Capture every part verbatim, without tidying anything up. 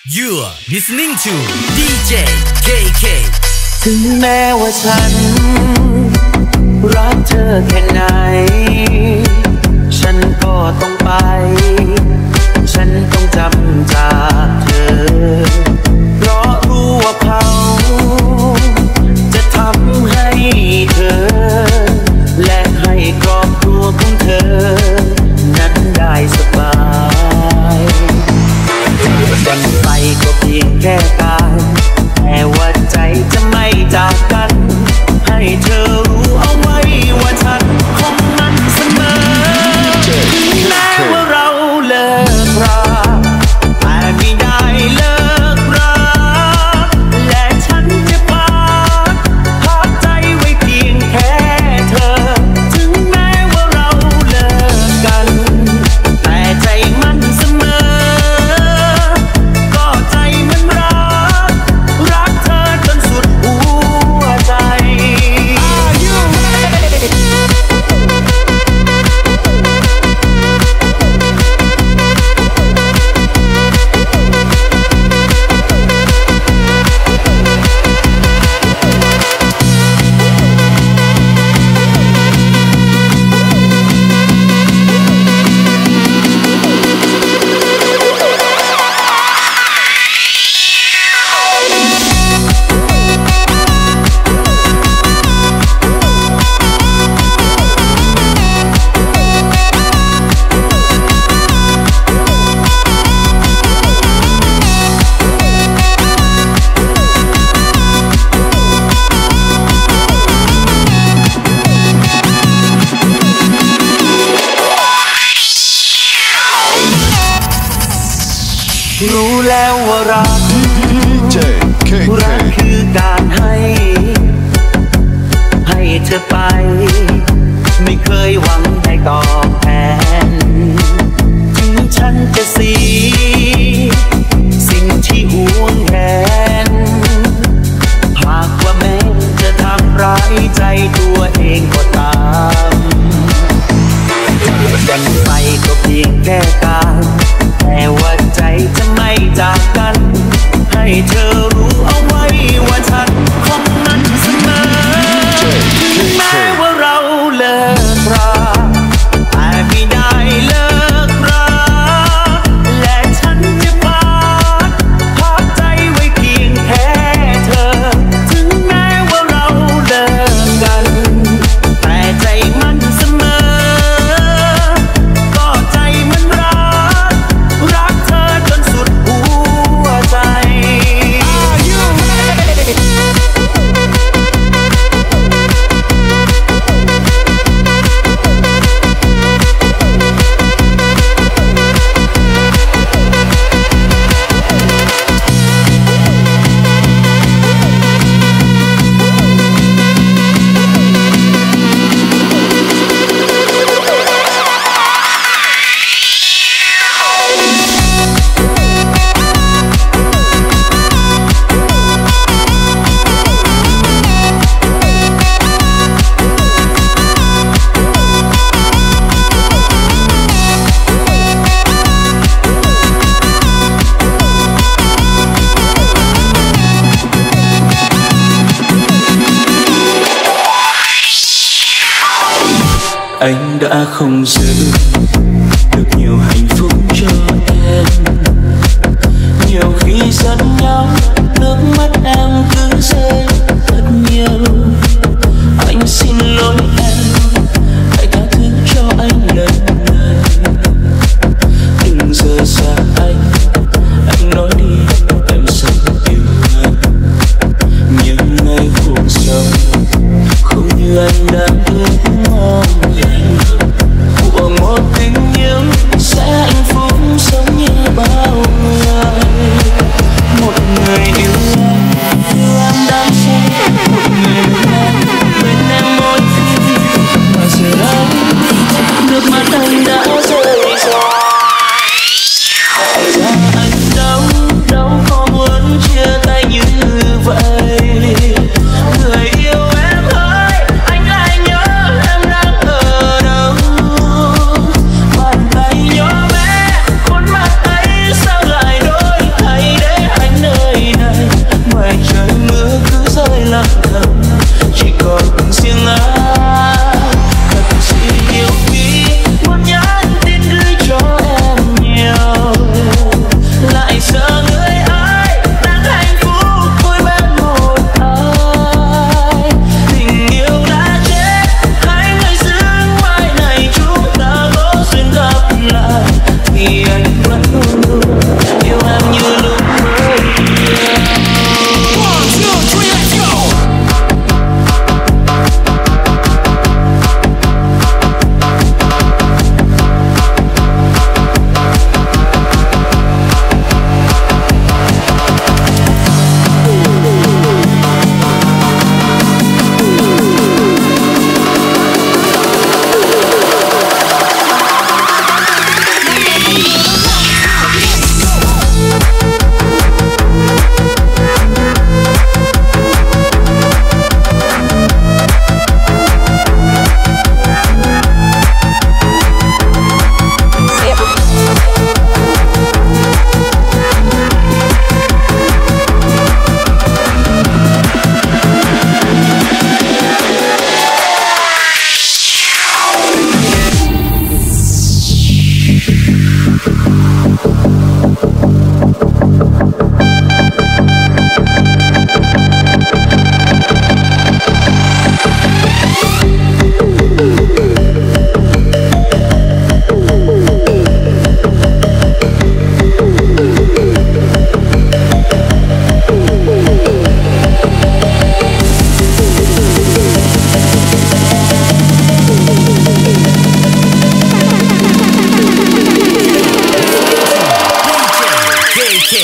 You are listening to ดี เจ เค เคถึงแม้ว่าฉันรักเธอแค่ไหนฉันก็ต้องไปฉันต้องจำจากเธอเพราะรู้ว่าเขาจะทำให้เธอและให้ครอบครัวของเธอนั้นได้สบายวันไปก็เพียงแค่กายแต่ว่าใจจะไม่จากกันให้เธอรู้เอาไว้ว่าฉันคงมันเสมอแม้ว่าเราเลิกราแต่ไม่ได้เลิกรักและฉันจะพักพักใจไว้เพียงแค่เธอถึงแม้ว่าเราเลิกกันแต่ใจมันเสมอก็ใจมันรักรักเธอจนสุดหัวใจรู้แล้วว่ารักรักคือการให้ให้เธอไปไม่เคยหวังได้ตอบแทนถึงฉันจะเสียสิ่งที่ห่วงแทนหากว่าแม้จะทำร้ายใจตัวเองก็ตามวันไปก็เพียงแค่กายแต่ว่าใจจะไม่จากกันให้เธอรู้เอาไว้ว่าฉันคงนั้นเสมอถึงแม้ว่าเราเลิกราแต่ไม่ได้เลิกรักและฉันจะพักพักใจไว้เพียงแค่เธอถึงแม้ว่าเราเลิกกันแต่ใจมันเสมอก็ใจมันรักรักเธอจนสุดหัวใจ anh đã không giữ được nhiều hạnh phúc cho em nhiều khi giận nhau nước mắt em cứ rơi thật nhiều anh xin lỗi em hãy tha thứ cho anh lần này đừng rời xa anh anh nói đi em sẽ yêu anh những ngày cuộc sống không như anh đang ước mong của một tình yêu sẽ hạnh phúc sống K.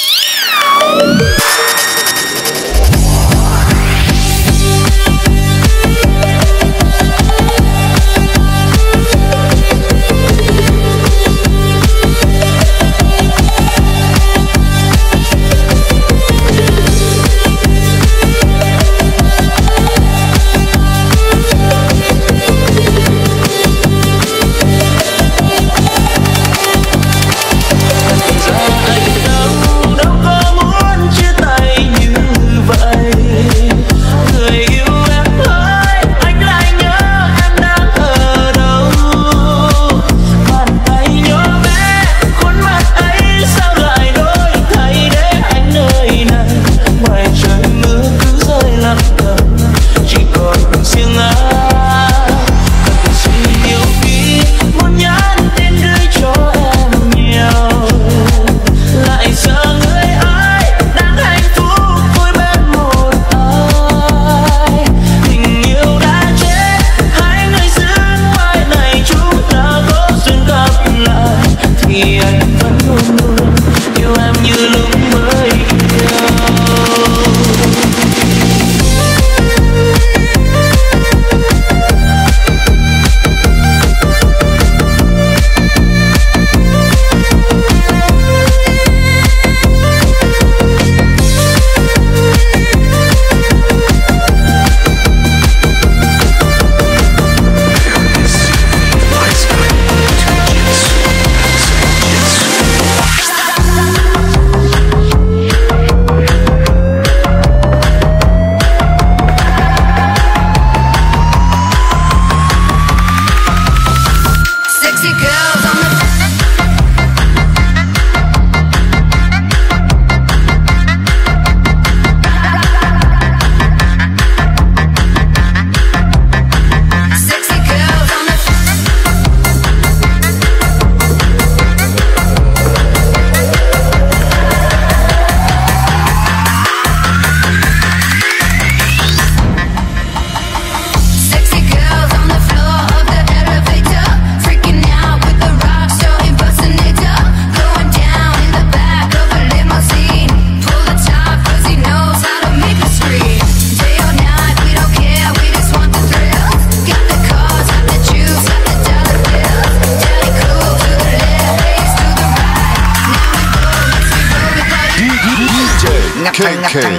K K.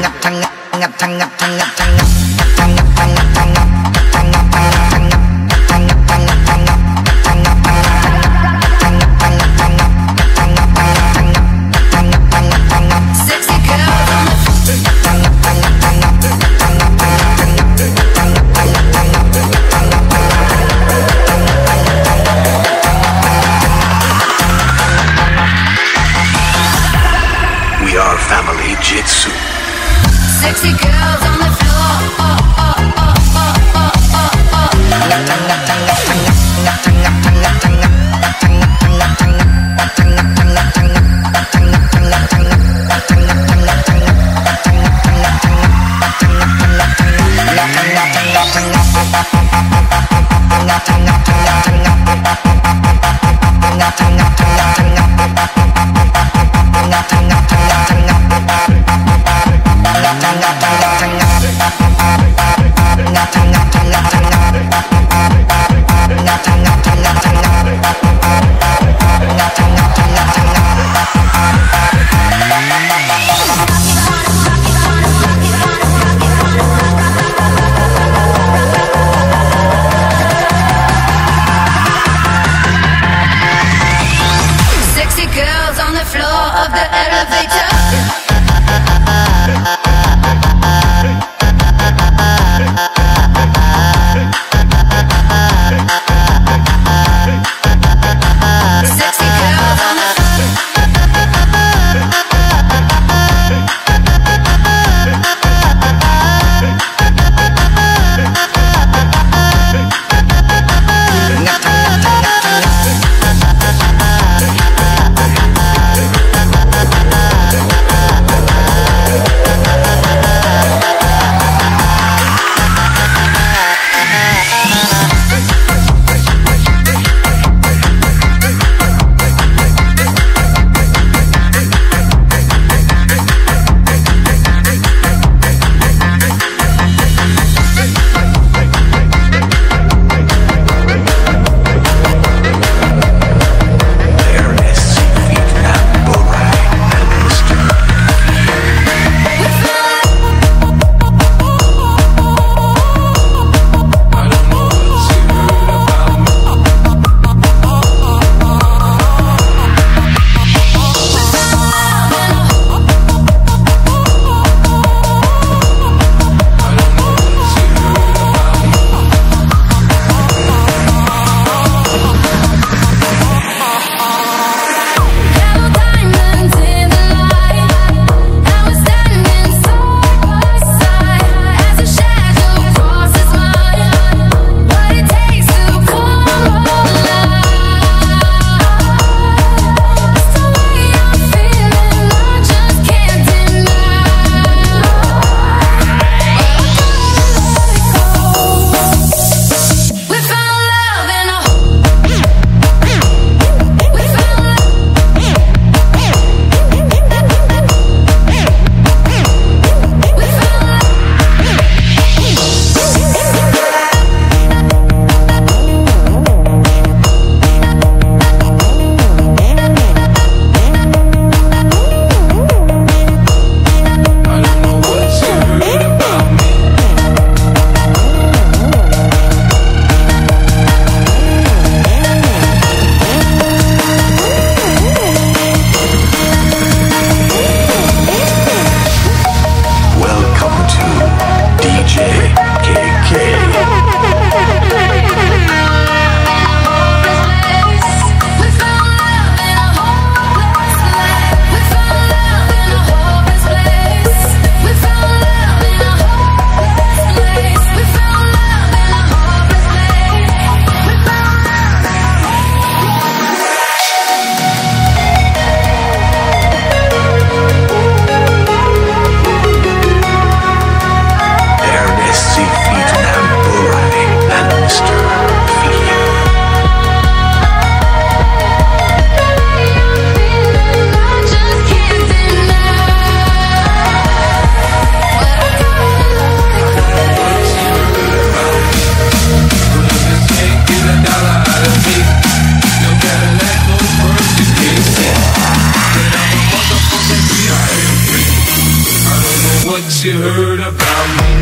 We are family Jitsu. Sexy girls on the floor. Oh, oh, oh, oh, oh, oh, oh. what you heard about me.